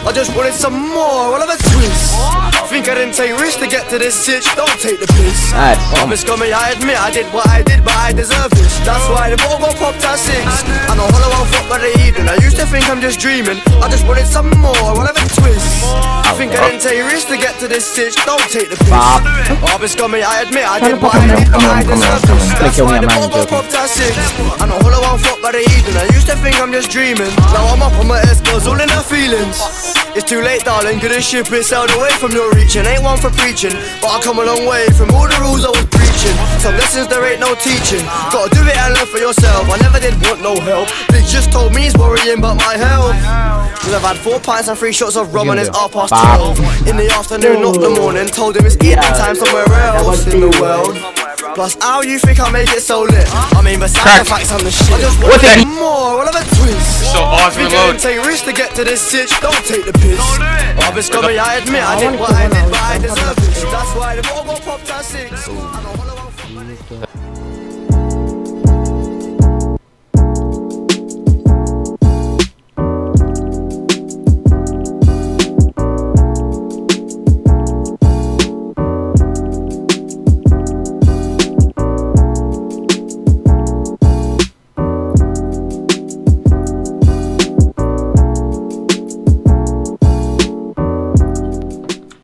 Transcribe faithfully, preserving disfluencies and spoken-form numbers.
I just wanted some more, all of a twist. Think I didn't take risks to get to this sitch, don't take the piss. I'm a scummy, I admit I did what I did, but I deserve this. That's why the ball got popped at six. I'm a hollow out fuck by the evening. I used to think I'm just dreaming. I just wanted some more, all of a twist. Think I didn't take risks to get to this sitch, don't take the piss. I'm a scummy, I admit I did what I did, but I deserve this. That's why the ball got popped at six. I'm a hollow out fuck by the evening. I used to think I'm just dreaming. Now I'm up on my S-girls, all in her feelings. It's too late, darling, cause this ship is sailed away from your reaching. Ain't one for preaching, but I come a long way from all the rules I was preaching. Some lessons there ain't no teaching. Gotta do it and learn for yourself. I never did want no help. They just told me he's worrying about my health. Cause I've had four pints and three shots of rum and it's half past twelve. In the afternoon, not the morning. Told him it's evening time somewhere else in the world. Plus, how you think I make it so lit? I mean, besides the facts, I'm the shit. I just want it more, all of a twist. So awesome, Lord. Take risks to get to this sitch, don't take the piss. I've been scummy, I admit I did what I did, but I deserve this. That's why the ball got popped at six.